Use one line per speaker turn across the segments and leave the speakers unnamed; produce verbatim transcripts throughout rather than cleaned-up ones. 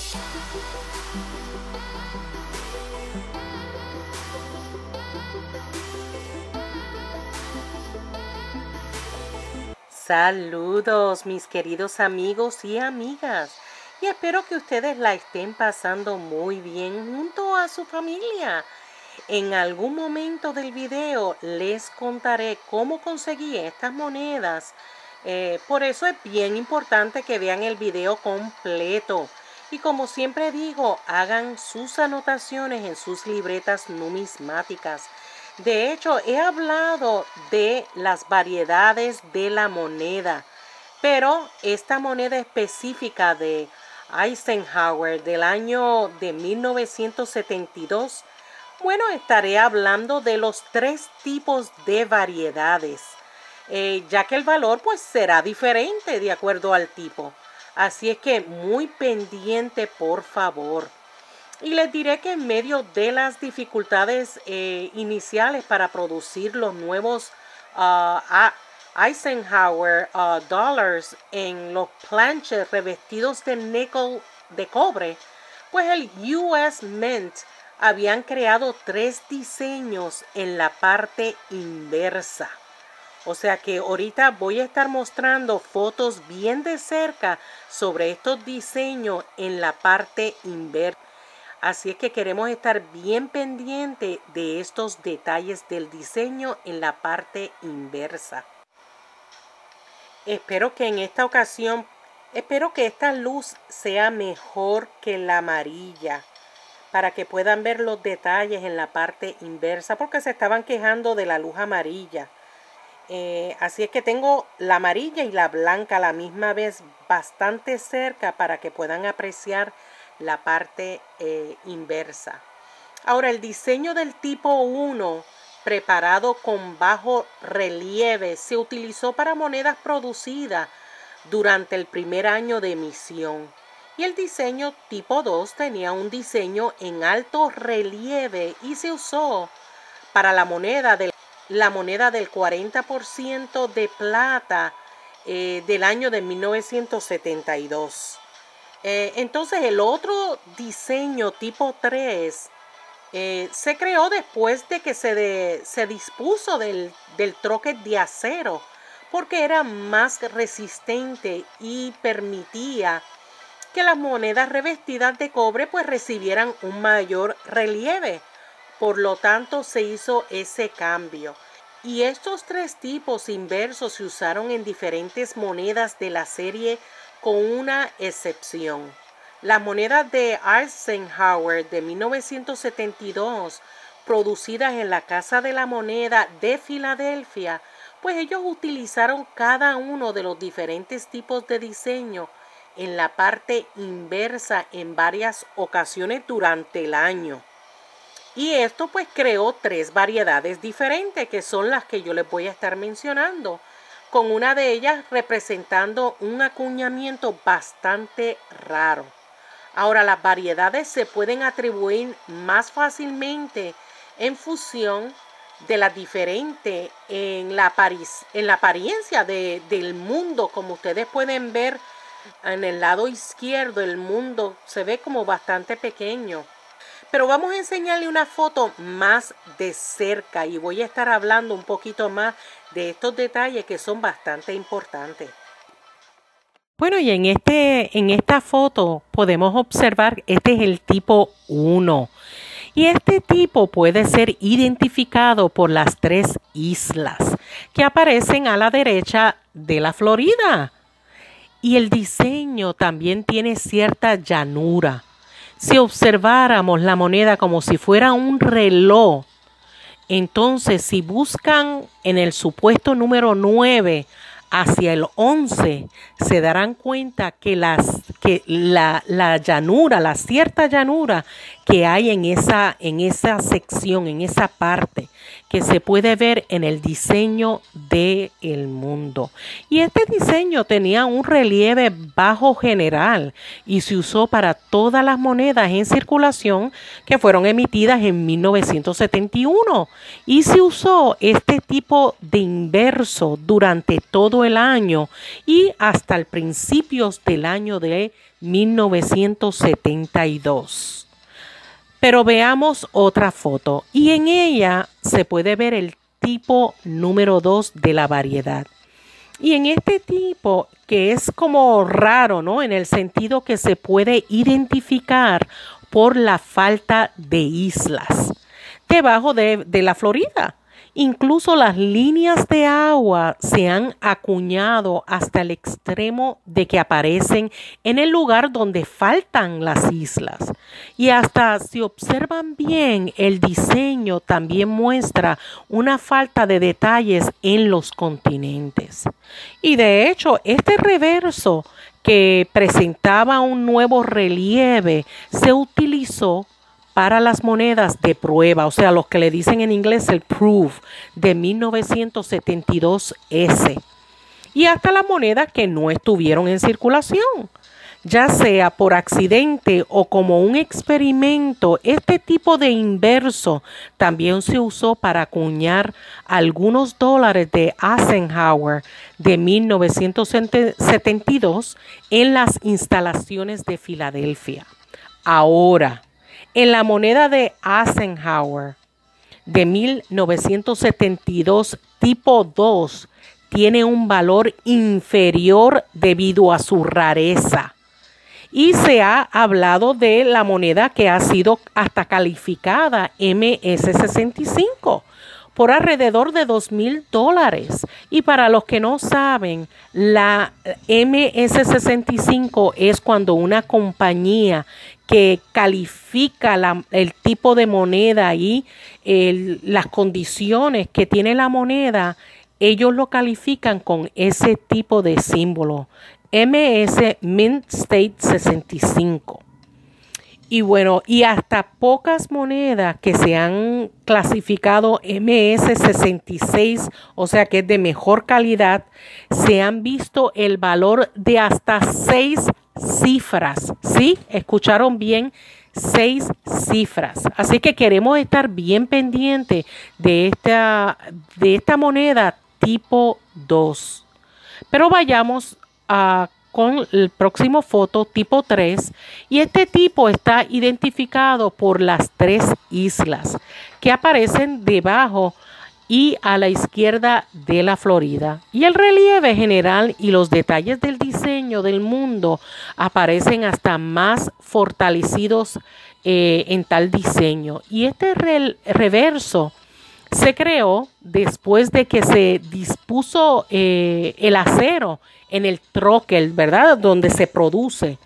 Saludos mis queridos amigos y amigas, y espero que ustedes la estén pasando muy bien junto a su familia. En algún momento del video les contaré cómo conseguí estas monedas, eh, por eso es bien importante que vean el video completo. Y como siempre digo, hagan sus anotaciones en sus libretas numismáticas. De hecho, he hablado de las variedades de la moneda, pero esta moneda específica de Eisenhower del año de mil novecientos setenta y dos, bueno, estaré hablando de los tres tipos de variedades, eh, ya que el valor pues será diferente de acuerdo al tipo. Así es que muy pendiente, por favor. Y les diré que en medio de las dificultades eh, iniciales para producir los nuevos uh, Eisenhower uh, dollars en los planches revestidos de níquel de cobre, pues el U S Mint habían creado tres diseños en la parte inversa. O sea que ahorita voy a estar mostrando fotos bien de cerca sobre estos diseños en la parte inversa. Así es que queremos estar bien pendiente de estos detalles del diseño en la parte inversa. Espero que en esta ocasión, espero que esta luz sea mejor que la amarilla, para que puedan ver los detalles en la parte inversa, porque se estaban quejando de la luz amarilla. Eh, así es que tengo la amarilla y la blanca a la misma vez bastante cerca para que puedan apreciar la parte eh, inversa. Ahora, el diseño del tipo uno preparado con bajo relieve se utilizó para monedas producidas durante el primer año de emisión, y el diseño tipo dos tenía un diseño en alto relieve y se usó para la moneda del, la moneda del cuarenta por ciento de plata eh, del año de mil novecientos setenta y dos. Eh, entonces el otro diseño tipo tres eh, se creó después de que se, de, se dispuso del, del troque de acero, porque era más resistente y permitía que las monedas revestidas de cobre pues recibieran un mayor relieve. Por lo tanto se hizo ese cambio. Y estos tres tipos inversos se usaron en diferentes monedas de la serie, con una excepción. Las monedas de Eisenhower de mil novecientos setenta y dos, producidas en la Casa de la Moneda de Filadelfia, pues ellos utilizaron cada uno de los diferentes tipos de diseño en la parte inversa en varias ocasiones durante el año. Y esto pues creó tres variedades diferentes, que son las que yo les voy a estar mencionando, con una de ellas representando un acuñamiento bastante raro. Ahora, las variedades se pueden atribuir más fácilmente en función de la diferente en la, en la apariencia de, del mundo. Como ustedes pueden ver en el lado izquierdo, el mundo se ve como bastante pequeño. Pero vamos a enseñarle una foto más de cerca y voy a estar hablando un poquito más de estos detalles que son bastante importantes. Bueno, y en, este, en esta foto podemos observar, este es el tipo uno. Y este tipo puede ser identificado por las tres islas que aparecen a la derecha de la Florida. Y el diseño también tiene cierta llanura. Si observáramos la moneda como si fuera un reloj, entonces si buscan en el supuesto número nueve hacia el once, se darán cuenta que, las, que la, la llanura, la cierta llanura que hay en esa, en esa sección, en esa parte, que se puede ver en el diseño del mundo. Y este diseño tenía un relieve bajo general y se usó para todas las monedas en circulación que fueron emitidas en mil novecientos setenta y uno. Y se usó este tipo de inverso durante todo todo el año y hasta el principios del año de mil novecientos setenta y dos. Pero veamos otra foto y en ella se puede ver el tipo número dos de la variedad. Y en este tipo, que es como raro, ¿no? En el sentido que se puede identificar por la falta de islas debajo de, de la Florida. Incluso las líneas de agua se han acuñado hasta el extremo de que aparecen en el lugar donde faltan las islas. Y hasta si observan bien, el diseño también muestra una falta de detalles en los continentes. Y de hecho, este reverso que presentaba un nuevo relieve se utilizó para las monedas de prueba, o sea, los que le dicen en inglés el proof de mil novecientos setenta y dos ese. Y hasta las monedas que no estuvieron en circulación. Ya sea por accidente o como un experimento, este tipo de inverso también se usó para acuñar algunos dólares de Eisenhower de mil novecientos setenta y dos en las instalaciones de Filadelfia. Ahora, en la moneda de Eisenhower de mil novecientos setenta y dos tipo dos tiene un valor inferior debido a su rareza. Y se ha hablado de la moneda que ha sido hasta calificada M S sesenta y cinco por alrededor de dos mil dólares. Y para los que no saben, la M S sesenta y cinco es cuando una compañía que califica la, el tipo de moneda y el, las condiciones que tiene la moneda, ellos lo califican con ese tipo de símbolo. M S Mint State sesenta y cinco. Y bueno, y hasta pocas monedas que se han clasificado M S sesenta y seis, o sea que es de mejor calidad, se han visto el valor de hasta seis cifras. ¿Sí? ¿Escucharon bien? Seis cifras. Así que queremos estar bien pendientes de esta, de esta moneda tipo dos. Pero vayamos a con el próximo foto tipo tres, y este tipo está identificado por las tres islas que aparecen debajo y a la izquierda de la Florida, y el relieve general y los detalles del diseño del mundo aparecen hasta más fortalecidos eh, en tal diseño. Y este re reverso se creó después de que se dispuso eh, el acero en el troquel, ¿verdad? Donde se produce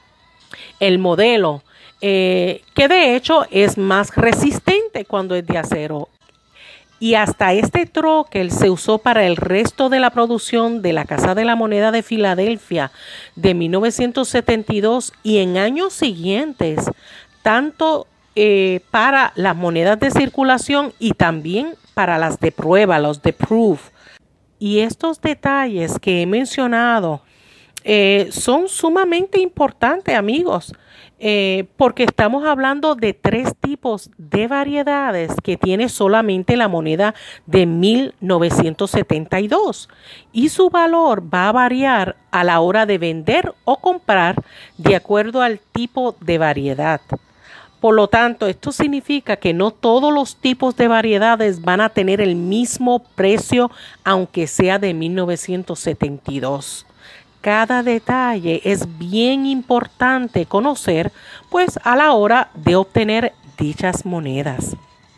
el modelo, eh, que de hecho es más resistente cuando es de acero. Y hasta este troquel se usó para el resto de la producción de la Casa de la Moneda de Filadelfia de mil novecientos setenta y dos y en años siguientes, tanto eh, para las monedas de circulación y también para las de prueba, los de proof. Y estos detalles que he mencionado eh, son sumamente importantes, amigos, eh, porque estamos hablando de tres tipos de variedades que tiene solamente la moneda de mil novecientos setenta y dos. Y su valor va a variar a la hora de vender o comprar de acuerdo al tipo de variedad. Por lo tanto, esto significa que no todos los tipos de variedades van a tener el mismo precio, aunque sea de mil novecientos setenta y dos. Cada detalle es bien importante conocer, pues a la hora de obtener dichas monedas.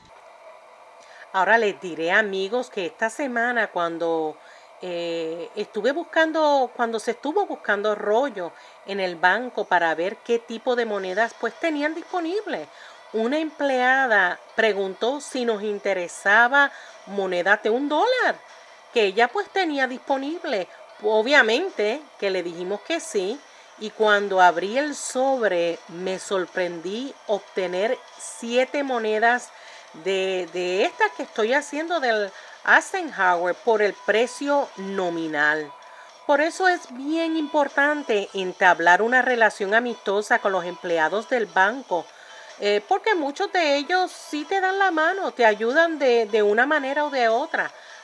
Ahora les diré, amigos, que esta semana cuando eh, estuve buscando, cuando se estuvo buscando rollo en el banco para ver qué tipo de monedas pues tenían disponible, una empleada preguntó si nos interesaba monedas de un dólar que ella pues tenía disponible. Obviamente que le dijimos que sí, y cuando abrí el sobre me sorprendí obtener siete monedas de, de estas que estoy haciendo del Eisenhower por el precio nominal. Por eso es bien importante entablar una relación amistosa con los empleados del banco, eh, porque muchos de ellos sí te dan la mano, te ayudan de, de una manera o de otra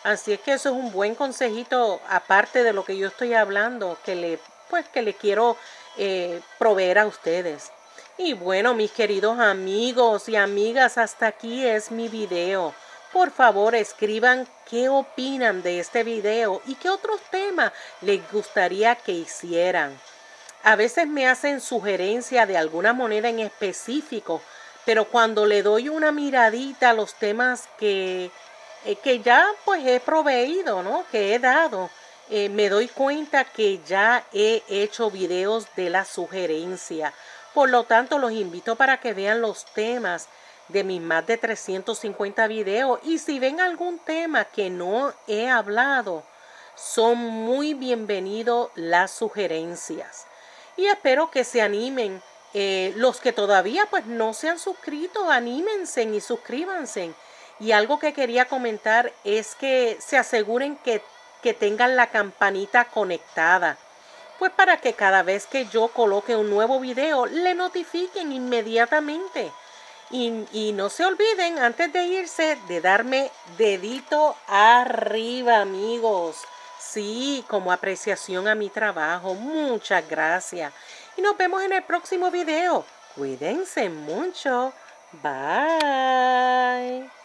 Así es que eso es un buen consejito, aparte de lo que yo estoy hablando, que le, pues, que le quiero eh, proveer a ustedes. Y bueno, mis queridos amigos y amigas, hasta aquí es mi video. Por favor, escriban qué opinan de este video y qué otros temas les gustaría que hicieran. A veces me hacen sugerencia de alguna moneda en específico, pero cuando le doy una miradita a los temas que, eh, que ya pues he proveído, ¿no? Que he dado, eh, me doy cuenta que ya he hecho videos de la sugerencia. Por lo tanto, los invito para que vean los temas de mis más de trescientos cincuenta videos. Y si ven algún tema que no he hablado, son muy bienvenidos las sugerencias. Y espero que se animen. Eh, los que todavía pues no se han suscrito, anímense y suscríbanse. Y algo que quería comentar es que se aseguren que, que tengan la campanita conectada. Pues para que cada vez que yo coloque un nuevo video, le notifiquen inmediatamente. Y, y no se olviden, antes de irse, de darme dedito arriba, amigos. Sí, como apreciación a mi trabajo. Muchas gracias. Y nos vemos en el próximo video. Cuídense mucho. Bye.